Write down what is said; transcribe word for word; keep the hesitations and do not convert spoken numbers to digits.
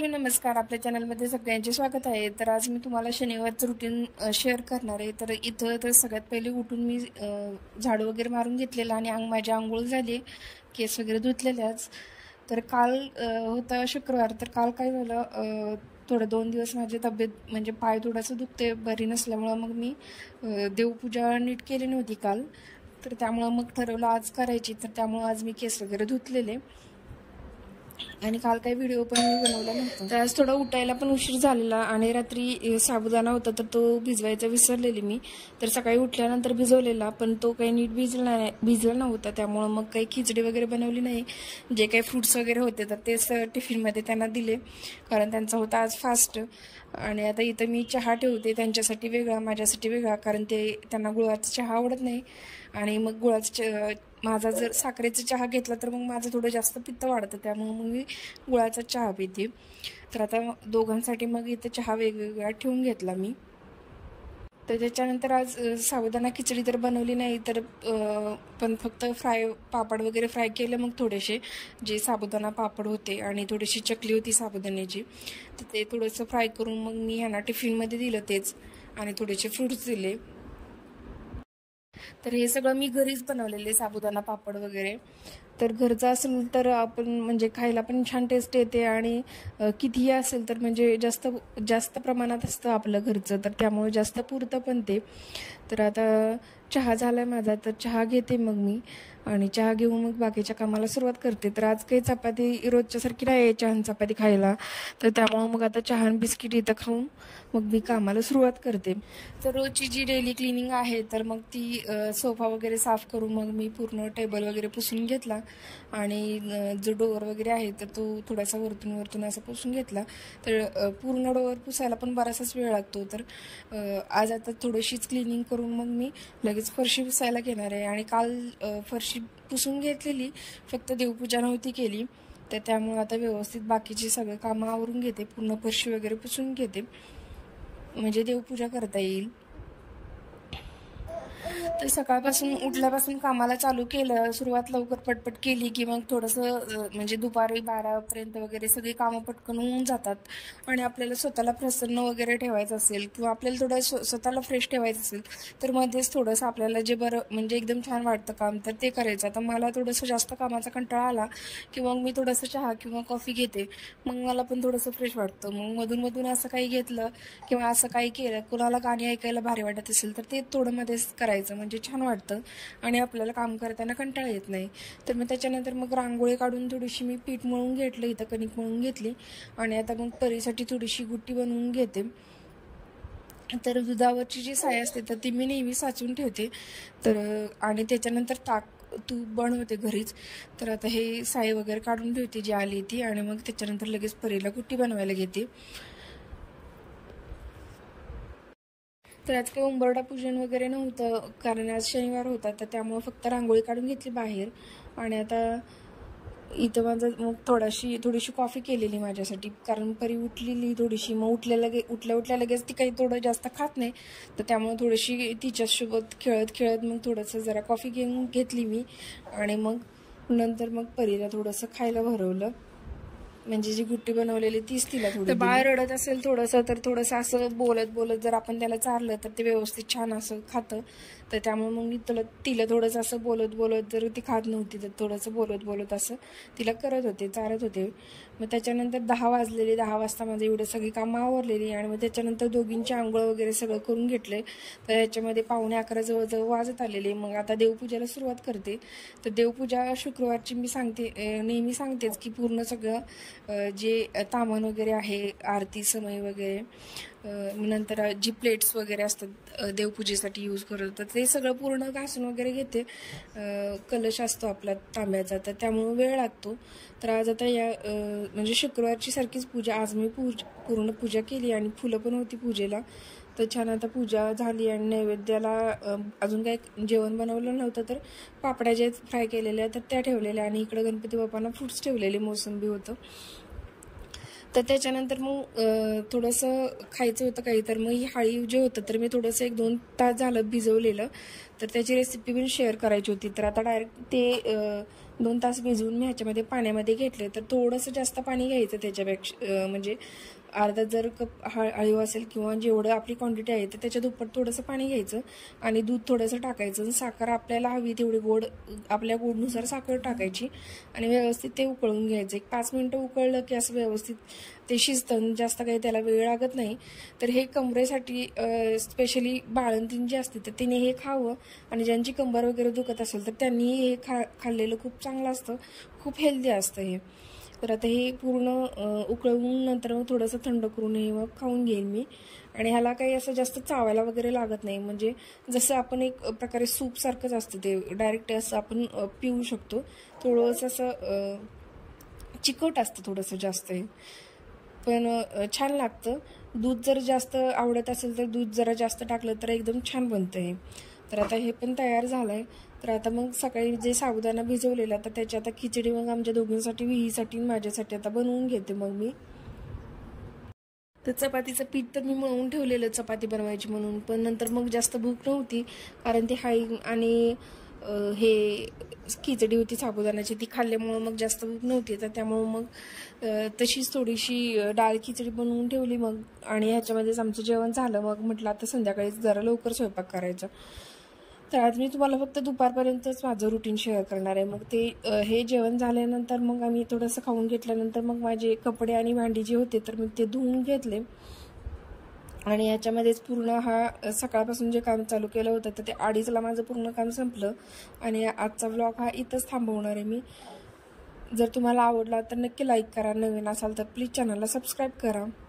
नमस्कार. आपल्या चॅनलमध्ये सगळ्यांचे स्वागत आहे. तर आज मी तुम्हाला शनिवारचं रुटीन शेअर करणार आहे. तर इथं तर सगळ्यात पहिले उठून मी झाडू वगैरे मारून घेतलेला आणि अंग माझी आंघोळ झाली, केस वगैरे धुतलेले आज. तर काल होता शुक्रवार. तर काल काय झालं, थोडं दोन दिवस माझी तब्येत म्हणजे पाय थोडंसं दुखते, बरी नसल्यामुळं मग मी देवपूजा नीट केली नव्हती काल. तर त्यामुळं मग ठरवलं आज करायची. तर त्यामुळं आज मी केस वगैरे धुतलेले आणि काल काही व्हिडिओ पण मी बनवला नव्हता. तर आज थोडा उठायला पण उशीर झालेला आणि रात्री साबुदाणा होता तर तो भिजवायचा विसरलेली मी. तर सकाळी उठल्यानंतर भिजवलेला, पण तो काही नीट भिजला नाही भिजला नव्हता. त्यामुळं मग काही खिचडी वगैरे बनवली नाही. जे काही फ्रूट्स वगैरे होते तर तेच टिफिनमध्ये त्यांना दिले, कारण त्यांचा होता आज फास्ट. आणि आता इथं मी चहा ठेवते, त्यांच्यासाठी वेगळा माझ्यासाठी वेगळा, कारण ते त्यांना गुळाचा चहा आवडत नाही. आणि मग गुळाचा माझा जर साखरेचा चहा घेतला तर मग माझं थोडं जास्त पित्त वाढतं, त्यामुळे मग मी गुळाचा चहा पिते. तर आता दोघांसाठी मग इथं चहा वेगवेगळा ठेवून घेतला मी. तर त्याच्यानंतर आज साबुदाणा खिचडी तर बनवली नाही, तर पण फक्त फ्राय पापड वगैरे फ्राय केले. मग थोडेसे जे साबुदाणा पापड होते आणि थोडीशी चकली होती साबुदाण्याची, तर ते थोडंसं फ्राय करून मग मी ह्यांना टिफिनमध्ये दिलं तेच, आणि थोडेसे फ्रूट्स दिले. तर हे सगळं मी घरीच बनवलेले साबुदाणा पापड वगैरे. तर घरचं असेल तर आपण म्हणजे खायला पण छान टेस्ट येते, आणि कितीही असेल तर म्हणजे जास्त जास्त प्रमाणात असतं आपलं घरचं, तर त्यामुळे जास्त पुरतं पण ते. तर आता चहा झाला आहे माझा, तर चहा घेते मग मी, आणि चहा घेऊन मग बाकीच्या कामाला सुरुवात करते. तर आज काही चपाती रोजच्यासारखी नाही आहे चहा चपाती खायला, तर त्यामुळं मग आता चहा आणि बिस्किट इथं खाऊन मग मी कामाला सुरुवात करते. तर रोजची जी डेली क्लिनिंग आहे, तर मग ती सोफा वगैरे साफ करून मग मी पूर्ण टेबल वगैरे पुसून घेतला, आणि जो डोअर वगैरे आहे तर तो थोडासा वरतून वरतून असा पुसून घेतला. तर पूर्ण डोअर पुसायला पण बराचसाच वेळ लागतो. तर आज आता थोडीशीच क्लिनिंग करून मग मी लगेच फरशी पुसायला घेणार आहे. आणि काल फरशी पुसून घेतलेली, फक्त देवपूजा नव्हती केली, तर त्यामुळे आता व्यवस्थित बाकीची सगळं कामं आवरून घेते, पूर्ण फरशी वगैरे पुसून घेते म्हणजे देवपूजा करता येईल. तर सकाळपासून उठल्यापासून कामाला चालू केलं, सुरुवात लवकर पटपट केली की मग थोडंसं म्हणजे दुपारी बारापर्यंत वगैरे सगळी कामं पटकन होऊन जातात. आणि आपल्याला स्वतःला प्रसन्न वगैरे ठेवायचं असेल, किंवा आपल्याला थोडं स्व स्वतःला फ्रेश ठेवायचं असेल, तर मध्येच थोडंसं आपल्याला जे बरं म्हणजे एकदम छान वाटतं काम, तर ते करायचं. आता मला थोडंसं जास्त कामाचा कंटाळा आला की मग मी थोडंसं चहा किंवा कॉफी घेते, मग मला पण थोडंसं फ्रेश वाटतं. मग मधून मधून असं काही घेतलं किंवा असं काही केलं, कुणाला गाणी ऐकायला भारी वाटत असेल तर ते थोडं मध्येच करायचं, म्हणजे छान वाटतं आणि आपल्याला काम करताना कंटाळा येत नाही. तर मग त्याच्यानंतर मग रांगोळी काढून थोडीशी मी पीठ मळून घेतलं, इथं कणिक मळून घेतली, आणि आता मग परीसाठी थोडीशी गुट्टी बनवून घेते. तर दुधावरची जी साय असते तर ती मी नेहमी साचून ठेवते. तर आणि त्याच्यानंतर ताक तूप बनवते घरीच. तर आता हे साय वगैरे काढून ठेवते जी आली ती, आणि मग त्याच्यानंतर लगेच परीला गुट्टी बनवायला घेते. तर आज काही उंबरडा पूजन वगैरे नव्हतं, कारण आज शनिवार होता, तर त्यामुळे फक्त रांगोळी काढून घेतली बाहेर. आणि आता इथं माझं मग थोडीशी थोडीशी कॉफी केलेली माझ्यासाठी, कारण परी उठलेली थोडीशी, मग उठल्या लगे उठल्या उठल्या लगेच ती काही थोडं जास्त खात नाही, तर त्यामुळे थोडीशी तिच्यासोबत खेळत खेळत मग थोडंसं जरा कॉफी घेऊन घेतली मी. आणि मग नंतर मग परीला थोडंसं खायला भरवलं, म्हणजे जी गुट्टी बनवलेली तीच तिला थोडी. बाळ रडत असेल थोडंसं, तर थोडंसं असं बोलत बोलत जर आपण त्याला चारलं तर ते व्यवस्थित छान असं खातं. तर त्यामुळे मग मी तुला तिला थोडंसं असं बोलत बोलत, जर ती खात नव्हती तर थोडंसं बोलत बोलत असं तिला करत होते, चारत होते. मग त्याच्यानंतर दहा वाजलेले, दहा वाजता माझं एवढं सगळी कामं आवरलेली, आणि मग त्याच्यानंतर दोघींची आंघोळ वगैरे सगळं करून घेतले. तर याच्यामध्ये पावणे अकरा जवळजवळ वाजत आलेले. मग आता देवपूजेला सुरुवात करते. तर देवपूजा शुक्रवारची मी सांगते, नेहमी सांगतेच की पूर्ण सगळं जे तामण वगैरे आहे, आरती समय वगैरे, नंतर जी प्लेट्स वगैरे असतात देवपूजेसाठी यूज करत, तर ते सगळं पूर्ण घासून वगैरे घेते. कलश असतो आपला तांब्याचा, तर त्यामुळे वेळ लागतो. तर आज आता या म्हणजे शुक्रवारची सारखीच पूजा आज मी पूज पूर्ण पूजा केली, आणि फुलं पण होती पूजेला. तर छान आता पूजा झाली, आणि नैवेद्याला अजून काही जेवण बनवलं नव्हतं, तर पापड्या जे फ्राय केलेल्या तर त्या ठेवलेल्या, आणि इकडं गणपती बाप्पांना फ्रूट्स ठेवलेले, मोसंबी होतं. तर त्याच्यानंतर मग थोडंसं खायचं होतं काही, तर मग ही हाळी जे होतं तर मी थोडंसं एक दोन तास झालं भिजवलेलं, तर त्याची रेसिपी पण शेअर करायची होती. तर आता डायरेक्ट ते दोन तास भिजवून मी ह्याच्यामध्ये पाण्यामध्ये घेतले. तर थोडंसं जास्त पाणी घ्यायचं त्याच्यापेक्षा, म्हणजे अर्धा जर कप हळ हळीव असेल किंवा जेवढं आपली क्वांटिटी आहे तर त्याच्या दुप्पट थोडंसं पाणी घ्यायचं आणि दूध थोडंसं टाकायचं. साखर आपल्याला हवी तेवढी गोड, आपल्या गोडनुसार साखर टाकायची आणि व्यवस्थित ते उकळून घ्यायचं. एक पाच मिनटं उकळलं की असं व्यवस्थित ते शिजतं, जास्त काही त्याला वेळ लागत नाही. तर हे कमरेसाठी स्पेशली बाळंतीण जी असते तर तिने हे खावं आणि ज्यांची कंबर वगैरे दुखत असेल तर त्यांनी हे खा खाल्लेलं खूप चांगलं असतं, खूप हेल्दी असतं हे. तर आता हे पूर्ण उकळवून नंतर मग थोडंसं थंड करून हे मग खाऊन घेईन मी. आणि ह्याला काही असं जास्त चावायला वगैरे लागत नाही, म्हणजे जसं आपण एक प्रकारे सूपसारखंच असतं ते, डायरेक्ट असं आपण पिऊ शकतो. थोडंसं असं चिकट असतं थोडंसं जास्त हे, पण छान लागतं. दूध जर जास्त आवडत असेल तर दूध जरा जास्त टाकलं तर एकदम छान बनतं हे. तर आता हे पण तयार झालं आहे. तर आता मग सकाळी जे साबुदाणा भिजवलेला तर त्याची आता खिचडी मग आमच्या दोघींसाठी, विहीसाठी, माझ्यासाठी आता बनवून घेते मग मी. तर चपातीचं पीठ तर मी मळून ठेवलेलं चपाती बनवायची म्हणून, पण नंतर मग जास्त भूक नव्हती कारण ती हाई आणि हे खिचडी होती साबुदाण्याची, ती खाल्ल्यामुळं मग जास्त भूक नव्हती. तर त्यामुळं मग तशीच थोडीशी डाळ खिचडी बनवून ठेवली मग, आणि ह्याच्यामध्येच आमचं जेवण झालं. मग म्हटलं आता संध्याकाळी जरा लवकर स्वयंपाक करायचा. तर आज मी तुम्हाला फक्त दुपारपर्यंतच माझं रुटीन शेअर करणार आहे. मग ते हे जेवण झाल्यानंतर मग आम्ही थोडंसं खाऊन घेतल्यानंतर मग माझे कपडे आणि भांडी जे होते तर मी ते धुवून घेतले. आणि ह्याच्यामध्येच पूर्ण हा सकाळपासून जे काम चालू केलं होतं तर ते अडीचला माझं पूर्ण काम संपलं. आणि आजचा व्लॉग हा इथंच थांबवणार आहे मी. जर तुम्हाला आवडला तर नक्की लाईक करा, नवीन असाल तर प्लीज चॅनलला सबस्क्राईब करा.